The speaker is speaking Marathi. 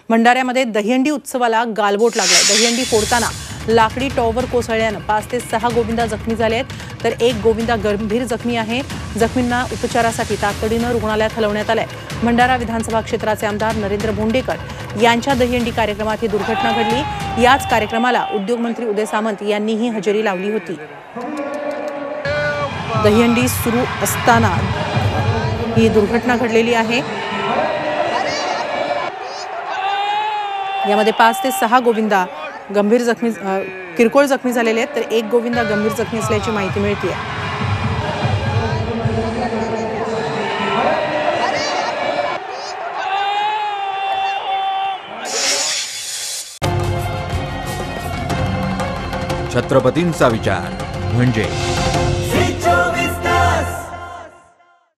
भंडाऱ्यामध्ये दहीहंडी उत्सवाला गालबोट लागलाय। दहीहंडी फोडताना लाकडी टॉवर कोसळल्यानं 5 ते 6 गोविंदा जखमी झाले आहेत, तर एक गोविंदा गंभीर जखमी आहे। जखमींना उपचारासाठी तातडीनं रुग्णालयात हलवण्यात आलंय। भंडारा विधानसभा क्षेत्राचे आमदार नरेंद्र भोंडेकर यांच्या दहीहंडी कार्यक्रमात ही दुर्घटना घडली। याच कार्यक्रमाला उद्योगमंत्री उदय सामंत यांनीही हजेरी लावली होती। दहीहंडी सुरू असताना ही दुर्घटना घडलेली आहे। यामध्ये 5 ते 6 गोविंदा गंभीर जखमी किरकोळ जखमी झालेले आहेत, तर एक गोविंदा गंभीर जखमी असल्याची माहिती मिळते। छत्रपतींचा विचार म्हणजे